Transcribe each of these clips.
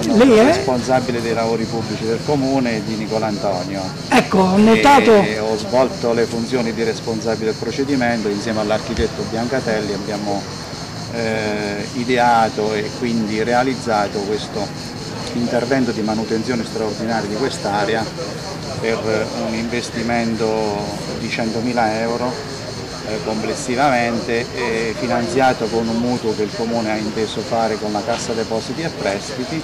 sono il responsabile dei lavori pubblici del comune di Nicola Antonio. Ecco, ho notato. Ho svolto le funzioni di responsabile del procedimento insieme all'architetto Biancatelli, abbiamo ideato e quindi realizzato questo intervento di manutenzione straordinaria di quest'area per un investimento di 100.000 euro complessivamente, finanziato con un mutuo che il Comune ha inteso fare con la Cassa Depositi e Prestiti,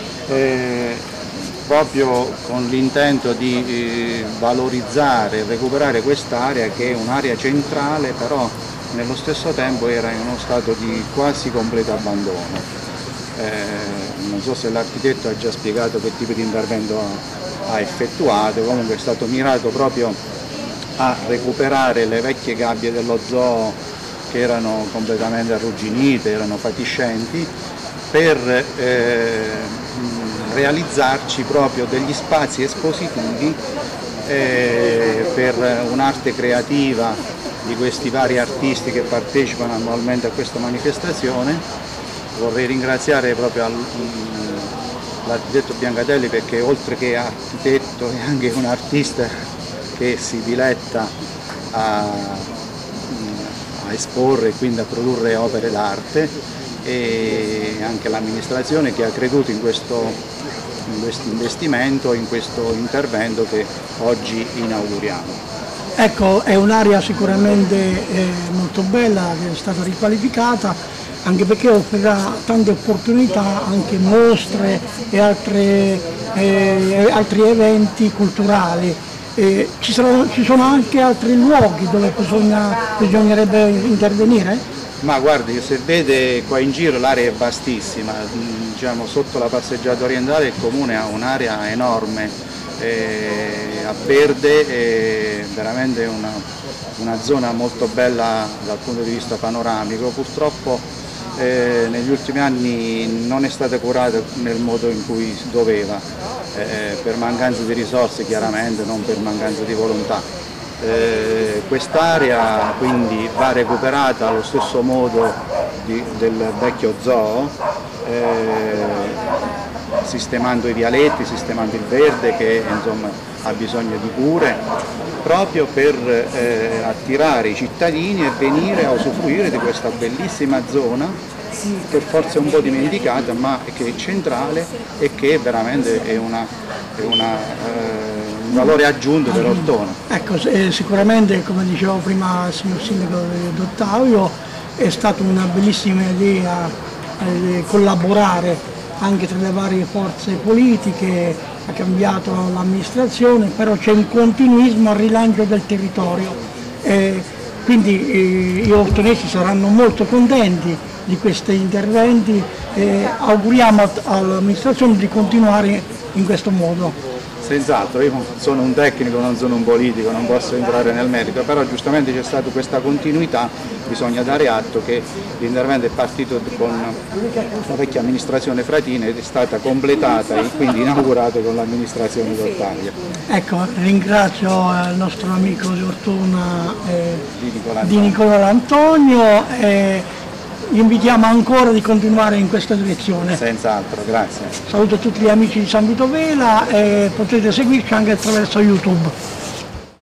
proprio con l'intento di valorizzare e recuperare quest'area, che è un'area centrale, però nello stesso tempo era in uno stato di quasi completo abbandono. Non so se l'architetto ha già spiegato che tipo di intervento ha effettuato, comunque è stato mirato proprio a recuperare le vecchie gabbie dello zoo che erano completamente arrugginite, erano fatiscenti, per realizzarci proprio degli spazi espositivi per un'arte creativa di questi vari artisti che partecipano annualmente a questa manifestazione. Vorrei ringraziare proprio l'architetto Biancatelli, perché oltre che architetto è anche un artista che si diletta a esporre e quindi a produrre opere d'arte, e anche l'amministrazione che ha creduto in questo investimento, in questo intervento che oggi inauguriamo. Ecco, è un'area sicuramente molto bella, che è stata riqualificata, anche perché offrirà tante opportunità, anche mostre e altri eventi culturali. Ci sono anche altri luoghi dove bisognerebbe intervenire? Ma guardi, se vede qua in giro l'area è vastissima, diciamo, sotto la passeggiata orientale il Comune ha un'area enorme, a verde, veramente una zona molto bella dal punto di vista panoramico. Purtroppo negli ultimi anni non è stata curata nel modo in cui doveva, per mancanza di risorse chiaramente, non per mancanza di volontà. Quest'area quindi va recuperata allo stesso modo del vecchio zoo, sistemando i vialetti, sistemando il verde che insomma ha bisogno di cure, proprio per attirare i cittadini e venire a usufruire di questa bellissima zona che forse è un po' dimenticata, ma che è centrale e che veramente è un valore aggiunto per Ortona. Ecco, sicuramente, come dicevo prima il signor Sindaco D'Ottavio, è stata una bellissima idea collaborare anche tra le varie forze politiche, ha cambiato l'amministrazione, però c'è un continuismo al rilancio del territorio. Quindi gli ortonesi saranno molto contenti di questi interventi e auguriamo all'amministrazione di continuare in questo modo. Senz'altro, io sono un tecnico, non sono un politico, non posso entrare nel merito, però giustamente c'è stata questa continuità, bisogna dare atto che l'intervento è partito con la vecchia amministrazione Fratina ed è stata completata e quindi inaugurata con l'amministrazione D'Ottavio. Ecco, ringrazio il nostro amico di Ortona di Nicola Antonio. Invitiamo ancora di continuare in questa direzione. Senz'altro, grazie. Saluto tutti gli amici di San Vito Vela e potete seguirci anche attraverso YouTube.